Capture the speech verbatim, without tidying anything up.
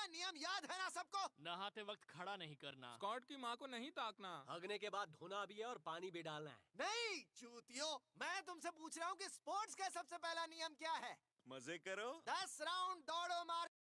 नियम याद है ना सबको? नहाते वक्त खड़ा नहीं करना। स्कॉट की माँ को नहीं ताकना। हगने के बाद धोना भी है और पानी भी डालना है। नहीं चूतियो, मैं तुमसे पूछ रहा हूँ कि स्पोर्ट्स का सबसे पहला नियम क्या है? मजे करो। दस राउंड दौड़ो मार